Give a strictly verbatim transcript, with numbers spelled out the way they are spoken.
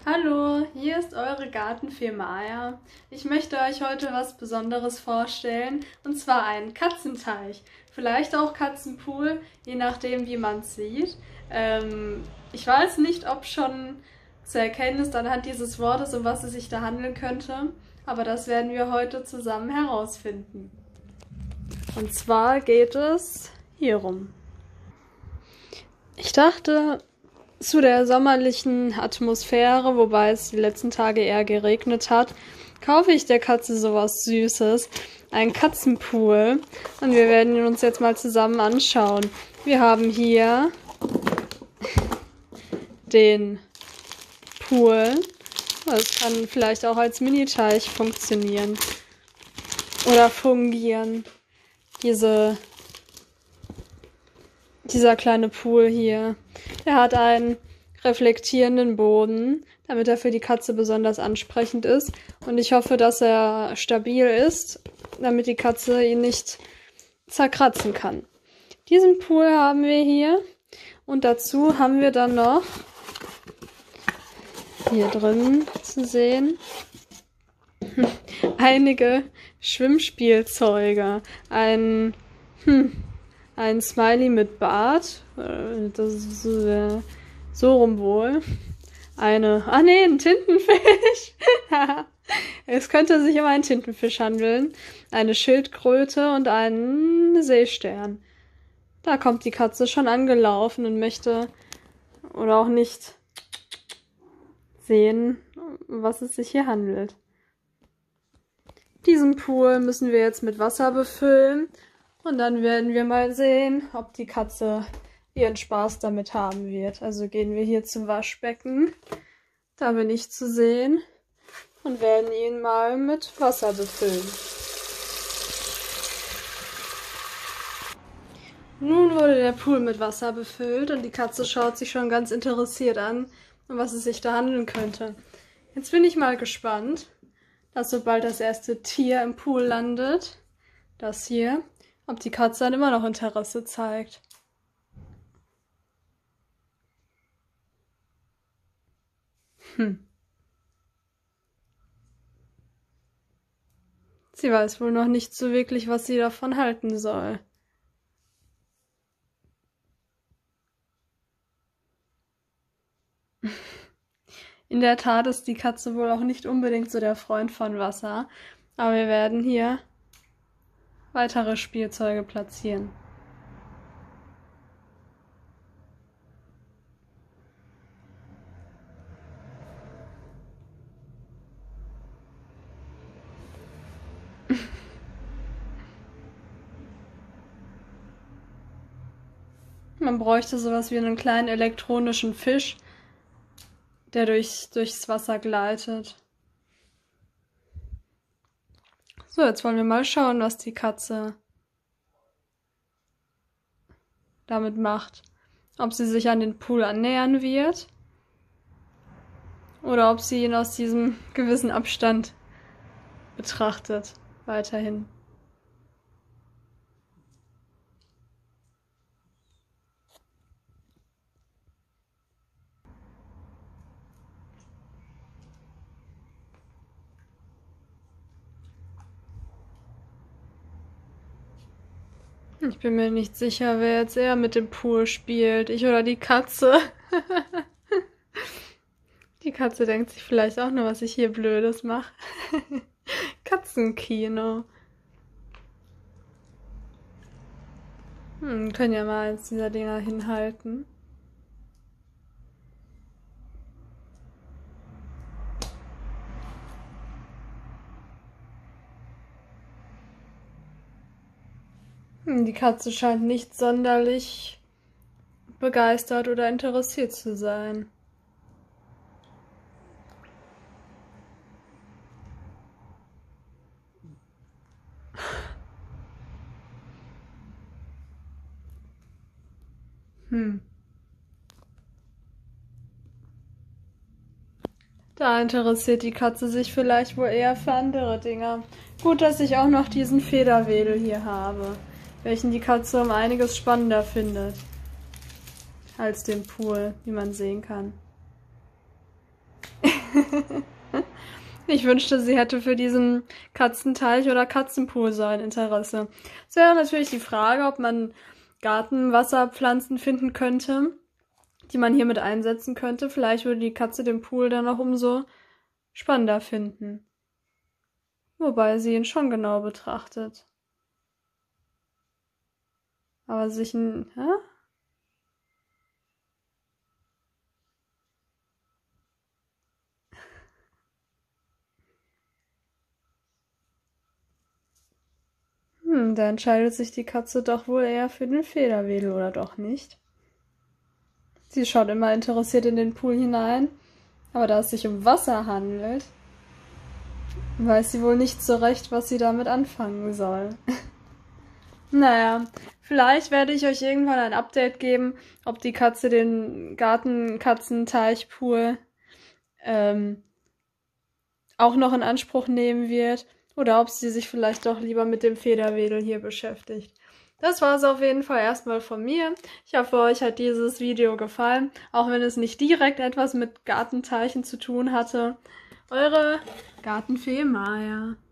Hallo, hier ist eure Gartenfee Maya. Ich möchte euch heute was Besonderes vorstellen, und zwar einen Katzenteich. Vielleicht auch Katzenpool, je nachdem wie man es sieht. Ähm, ich weiß nicht, ob schon zu erkennen ist anhand dieses Wortes, um was es sich da handeln könnte, aber das werden wir heute zusammen herausfinden. Und zwar geht es hierum. Ich dachte, zu der sommerlichen Atmosphäre, wobei es die letzten Tage eher geregnet hat, kaufe ich der Katze sowas Süßes, einen Katzenpool, und wir werden ihn uns jetzt mal zusammen anschauen. Wir haben hier den Pool, das kann vielleicht auch als Mini-Teich funktionieren oder fungieren. Diese Dieser kleine Pool hier. Er hat einen reflektierenden Boden, damit er für die Katze besonders ansprechend ist. Und ich hoffe, dass er stabil ist, damit die Katze ihn nicht zerkratzen kann. Diesen Pool haben wir hier. Und dazu haben wir dann noch hier drin zu sehen einige Schwimmspielzeuge. Ein hm, Ein Smiley mit Bart. Das ist äh, so rum wohl. Eine. Ah ne, ein Tintenfisch. Es könnte sich um einen Tintenfisch handeln. Eine Schildkröte und einen Seestern. Da kommt die Katze schon angelaufen und möchte oder auch nicht sehen, um was es sich hier handelt. Diesen Pool müssen wir jetzt mit Wasser befüllen. Und dann werden wir mal sehen, ob die Katze ihren Spaß damit haben wird. Also gehen wir hier zum Waschbecken. Da bin ich zu sehen. Und werden ihn mal mit Wasser befüllen. Nun wurde der Pool mit Wasser befüllt und die Katze schaut sich schon ganz interessiert an, um was es sich da handeln könnte. Jetzt bin ich mal gespannt, dass sobald das erste Tier im Pool landet, das hier, ob die Katze dann immer noch Interesse zeigt. Hm. Sie weiß wohl noch nicht so wirklich, was sie davon halten soll. In der Tat ist die Katze wohl auch nicht unbedingt so der Freund von Wasser, aber wir werden hier weitere Spielzeuge platzieren. Man bräuchte sowas wie einen kleinen elektronischen Fisch, der durch, durchs Wasser gleitet. So, jetzt wollen wir mal schauen, was die Katze damit macht. Ob sie sich an den Pool annähern wird oder ob sie ihn aus diesem gewissen Abstand betrachtet, weiterhin. Ich bin mir nicht sicher, wer jetzt eher mit dem Pool spielt, ich oder die Katze. Die Katze denkt sich vielleicht auch nur, was ich hier Blödes mache. Katzenkino. Hm, können ja mal eins dieser Dinger hinhalten. Die Katze scheint nicht sonderlich begeistert oder interessiert zu sein. Hm. Da interessiert die Katze sich vielleicht wohl eher für andere Dinger. Gut, dass ich auch noch diesen Federwedel hier habe, welchen die Katze um einiges spannender findet als den Pool, wie man sehen kann. Ich wünschte, sie hätte für diesen Katzenteich oder Katzenpool so ein Interesse. Es wäre natürlich die Frage, ob man Gartenwasserpflanzen finden könnte, die man hier mit einsetzen könnte. Vielleicht würde die Katze den Pool dann auch umso spannender finden. Wobei sie ihn schon genau betrachtet. Aber sich ein... Hä? Hm, da entscheidet sich die Katze doch wohl eher für den Federwedel, oder doch nicht? Sie schaut immer interessiert in den Pool hinein, aber da es sich um Wasser handelt, weiß sie wohl nicht so recht, was sie damit anfangen soll. Naja, vielleicht werde ich euch irgendwann ein Update geben, ob die Katze den Gartenkatzenteichpool ähm, auch noch in Anspruch nehmen wird oder ob sie sich vielleicht doch lieber mit dem Federwedel hier beschäftigt. Das war es auf jeden Fall erstmal von mir. Ich hoffe, euch hat dieses Video gefallen, auch wenn es nicht direkt etwas mit Gartenteichen zu tun hatte. Eure Gartenfee Maja.